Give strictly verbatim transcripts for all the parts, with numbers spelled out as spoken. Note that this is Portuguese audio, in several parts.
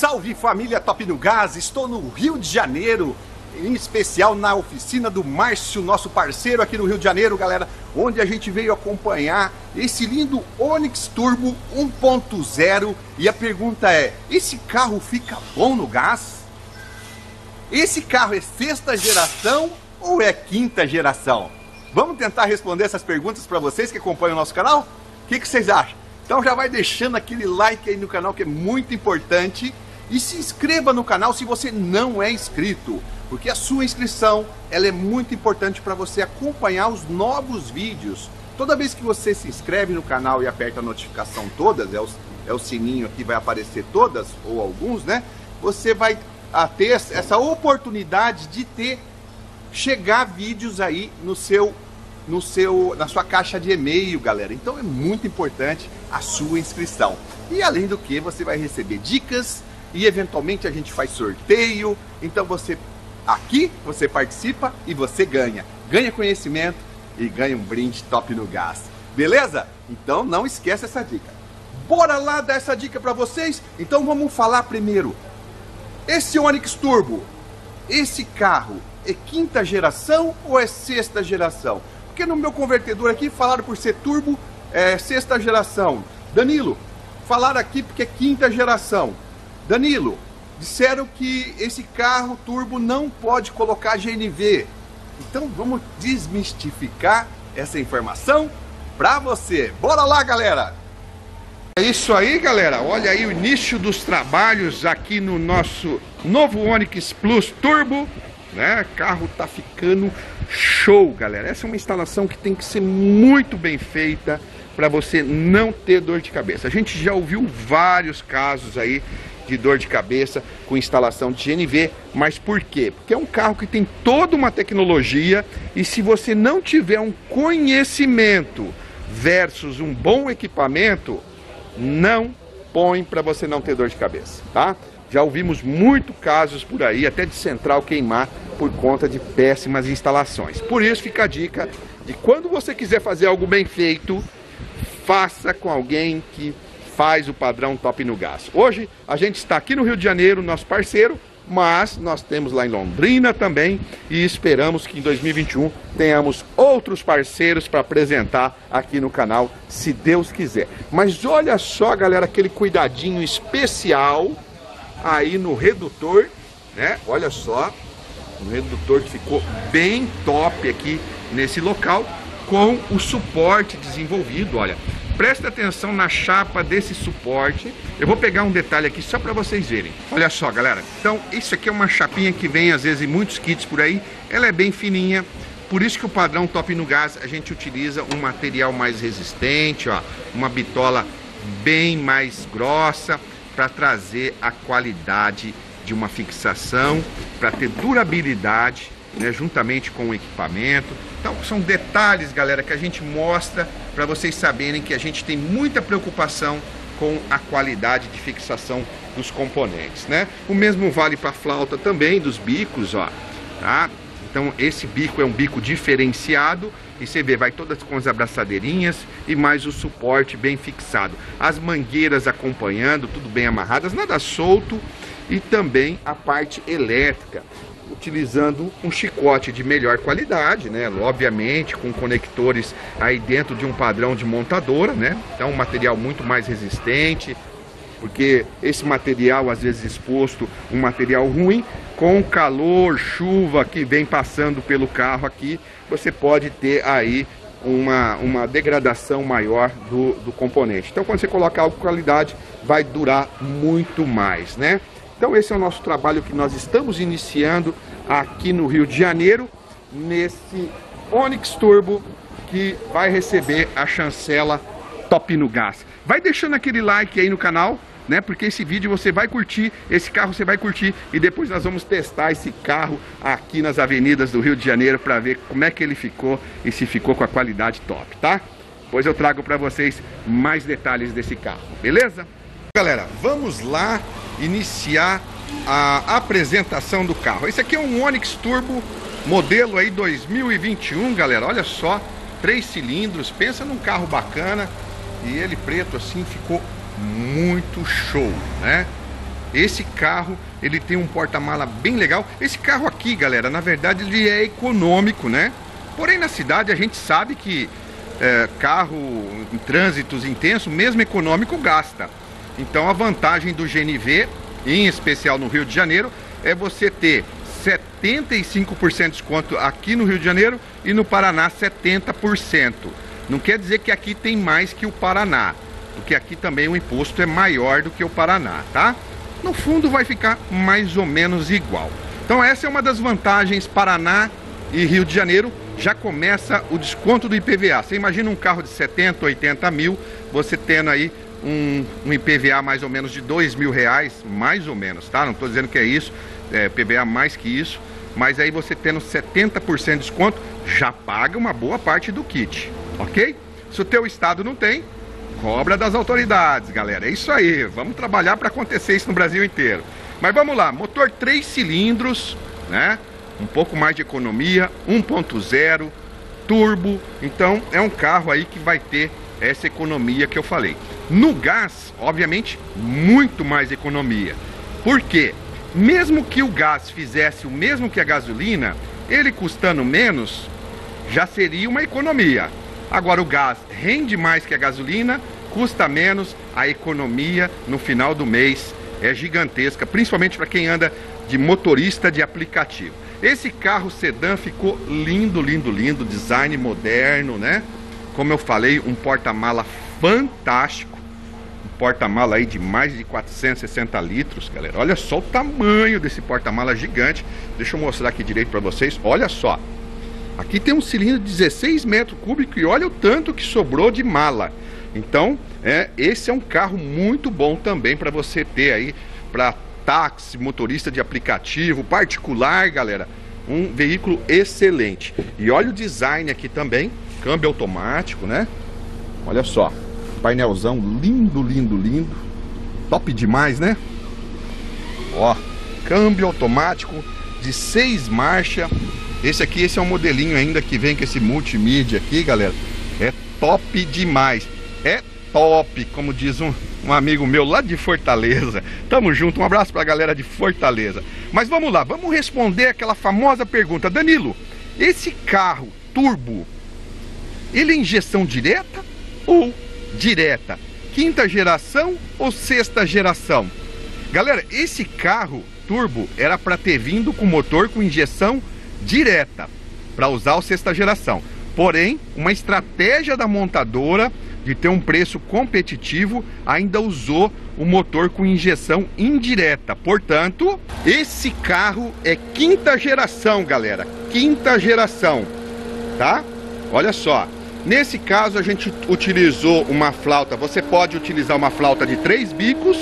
Salve família Top no Gás, estou no Rio de Janeiro, em especial na oficina do Márcio, nosso parceiro aqui no Rio de Janeiro, galera, onde a gente veio acompanhar esse lindo Onix Turbo um ponto zero. E a pergunta é, esse carro fica bom no gás? Esse carro é sexta geração ou é quinta geração? Vamos tentar responder essas perguntas para vocês que acompanham o nosso canal? O que, que vocês acham? Então já vai deixando aquele like aí no canal, que é muito importante, e se inscreva no canal se você não é inscrito, porque a sua inscrição ela é muito importante para você acompanhar os novos vídeos. Toda vez que você se inscreve no canal e aperta a notificação todas, é o, é o sininho aqui, vai aparecer todas ou alguns, né? Você vai a ter essa oportunidade de ter chegar vídeos aí no seu no seu na sua caixa de e-mail, galera. Então é muito importante a sua inscrição. E além do que, você vai receber dicas e eventualmente a gente faz sorteio. Então você aqui você participa e você ganha. Ganha conhecimento e ganha um brinde top no gás. Beleza? Então não esqueça essa dica. Bora lá dar essa dica para vocês? Então vamos falar primeiro. Esse Onix Turbo, esse carro é quinta geração ou é sexta geração? Porque no meu convertedor aqui falaram por ser turbo é sexta geração. Danilo, falaram aqui porque é quinta geração. Danilo, disseram que esse carro turbo não pode colocar G N V. Então vamos desmistificar essa informação para você. Bora lá, galera! É isso aí, galera. Olha aí o início dos trabalhos aqui no nosso novo Onix Plus Turbo, né? O carro tá ficando show, galera. Essa é uma instalação que tem que ser muito bem feita para você não ter dor de cabeça. A gente já ouviu vários casos aí de dor de cabeça com instalação de G N V, mas por quê? Porque é um carro que tem toda uma tecnologia e se você não tiver um conhecimento versus um bom equipamento, não põe para você não ter dor de cabeça, tá? Já ouvimos muitos casos por aí, até de central queimar por conta de péssimas instalações. Por isso fica a dica de quando você quiser fazer algo bem feito, faça com alguém que faz o padrão top no gás. Hoje a gente está aqui no Rio de Janeiro, nosso parceiro, mas nós temos lá em Londrina também e esperamos que em dois mil e vinte e um tenhamos outros parceiros para apresentar aqui no canal, se Deus quiser. Mas olha só, galera, aquele cuidadinho especial aí no redutor, né? Olha só, o redutor que ficou bem top aqui nesse local, com o suporte desenvolvido, olha. Presta atenção na chapa desse suporte. Eu vou pegar um detalhe aqui só para vocês verem. Olha só, galera. Então, isso aqui é uma chapinha que vem às vezes em muitos kits por aí. Ela é bem fininha. Por isso que o padrão top no gás a gente utiliza um material mais resistente, ó, uma bitola bem mais grossa para trazer a qualidade de uma fixação, para ter durabilidade, né, juntamente com o equipamento. Então são detalhes, galera, que a gente mostra para vocês saberem que a gente tem muita preocupação com a qualidade de fixação dos componentes, né? O mesmo vale para a flauta também, dos bicos, ó, tá? Então esse bico é um bico diferenciado e você vê, vai todas com as abraçadeirinhas e mais o suporte bem fixado. As mangueiras acompanhando, tudo bem amarradas, nada solto, e também a parte elétrica, utilizando um chicote de melhor qualidade, né? Obviamente com conectores aí dentro de um padrão de montadora, né? Então um material muito mais resistente, porque esse material às vezes exposto, um material ruim, com calor, chuva que vem passando pelo carro aqui, você pode ter aí uma, uma degradação maior do, do componente. Então quando você colocar algo de qualidade, vai durar muito mais, né? Então esse é o nosso trabalho que nós estamos iniciando aqui no Rio de Janeiro, nesse Onix Turbo, que vai receber a chancela top no gás. Vai deixando aquele like aí no canal, né? Porque esse vídeo você vai curtir, esse carro você vai curtir, e depois nós vamos testar esse carro aqui nas avenidas do Rio de Janeiro para ver como é que ele ficou e se ficou com a qualidade top, tá? Depois eu trago para vocês mais detalhes desse carro, beleza? Galera, vamos lá iniciar a apresentação do carro. Esse aqui é um Onix Turbo modelo aí dois mil e vinte e um, galera. Olha só, três cilindros, pensa num carro bacana. E ele preto assim ficou muito show, né? esse carro, ele tem um porta-mala bem legal. Esse carro aqui, galera, na verdade ele é econômico, né? Porém na cidade a gente sabe que é, carro em trânsitos intensos, mesmo econômico, gasta. Então a vantagem do G N V, em especial no Rio de Janeiro, é você ter setenta e cinco por cento de desconto aqui no Rio de Janeiro e no Paraná setenta por cento. Não quer dizer que aqui tem mais que o Paraná, porque aqui também o imposto é maior do que o Paraná, tá? No fundo vai ficar mais ou menos igual. Então essa é uma das vantagens. Paraná e Rio de Janeiro já começa o desconto do I P V A. Você imagina um carro de setenta, oitenta mil, você tendo aí um, um I P V A mais ou menos de dois mil reais, mais ou menos, tá? Não estou dizendo que é isso, é, I P V A mais que isso, mas aí você tendo setenta por cento de desconto, já paga uma boa parte do kit, ok? Se o teu estado não tem, cobra das autoridades, galera. É isso aí, vamos trabalhar para acontecer isso no Brasil inteiro. Mas vamos lá, motor três cilindros, né? Um pouco mais de economia, um ponto zero, turbo. Então é um carro aí que vai ter essa economia que eu falei. No gás, obviamente, muito mais economia. Por quê? Mesmo que o gás fizesse o mesmo que a gasolina, ele custando menos, já seria uma economia. Agora o gás rende mais que a gasolina, custa menos, a economia no final do mês é gigantesca, principalmente para quem anda de motorista de aplicativo. Esse carro sedã ficou lindo, lindo, lindo, design moderno, né? Como eu falei, um porta-mala fantástico, um porta-mala aí de mais de quatrocentos e sessenta litros, galera. Olha só o tamanho desse porta-mala gigante. Deixa eu mostrar aqui direito para vocês, olha só. Aqui tem um cilindro de dezesseis metros cúbicos e olha o tanto que sobrou de mala. Então, é, esse é um carro muito bom também para você ter aí, para táxi, motorista de aplicativo, particular, galera. Um veículo excelente. E olha o design aqui também, câmbio automático, né? Olha só, painelzão lindo, lindo, lindo. Top demais, né? Ó, câmbio automático de seis marchas. Esse aqui, esse é um modelinho ainda que vem com esse multimídia aqui, galera. É top demais. É top, como diz um, um amigo meu lá de Fortaleza. Tamo junto, um abraço pra galera de Fortaleza. Mas vamos lá, vamos responder aquela famosa pergunta. Danilo, esse carro turbo, ele é injeção direta ou direta? Quinta geração ou sexta geração? Galera, esse carro turbo era para ter vindo com motor com injeção direta, para usar o sexta geração. Porém, uma estratégia da montadora de ter um preço competitivo ainda usou o motor com injeção indireta. Portanto, esse carro é quinta geração, galera. Quinta geração, tá? Olha só. Nesse caso a gente utilizou uma flauta. Você pode utilizar uma flauta de três bicos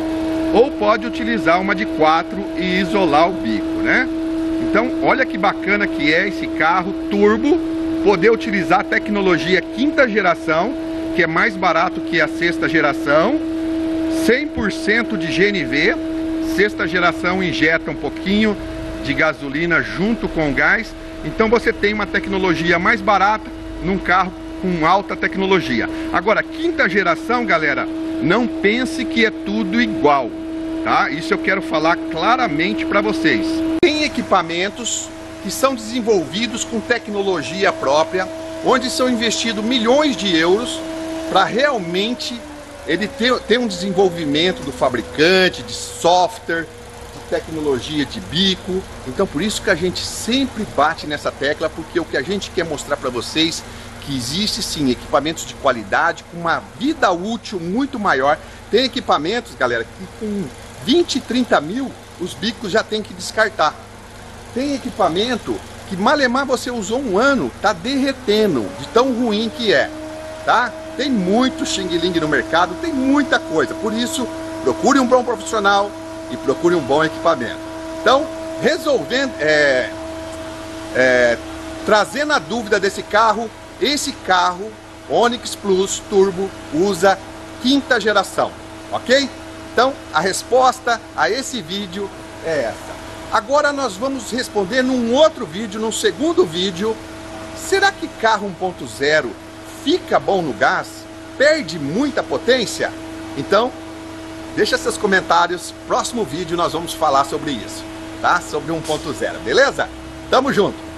ou pode utilizar uma de quatro e isolar o bico, né? Então, olha que bacana que é esse carro turbo, poder utilizar a tecnologia quinta geração, que é mais barato que a sexta geração, cem por cento de G N V, sexta geração injeta um pouquinho de gasolina junto com gás, então você tem uma tecnologia mais barata num carro com alta tecnologia. Agora, quinta geração, galera, não pense que é tudo igual, tá? Isso eu quero falar claramente para vocês. Tem equipamentos que são desenvolvidos com tecnologia própria, onde são investidos milhões de euros para realmente ele ter, ter um desenvolvimento do fabricante, de software, de tecnologia de bico. Então por isso que a gente sempre bate nessa tecla, porque o que a gente quer mostrar para vocês que existe sim equipamentos de qualidade, com uma vida útil muito maior. Tem equipamentos, galera, que com vinte, trinta mil os bicos já tem que descartar. Tem equipamento que malemar você usou um ano, tá derretendo de tão ruim que é, tá? Tem muito xing-ling no mercado, tem muita coisa. Por isso, procure um bom profissional e procure um bom equipamento. Então, resolvendo, é, é, trazendo a dúvida desse carro, esse carro, Onix Plus Turbo, usa quinta geração, ok? Então, a resposta a esse vídeo é essa. Agora nós vamos responder num outro vídeo, num segundo vídeo. Será que carro um ponto zero fica bom no gás? Perde muita potência? Então, Deixa seus comentários, próximo vídeo nós vamos falar sobre isso, tá? Sobre um ponto zero, beleza? Tamo junto!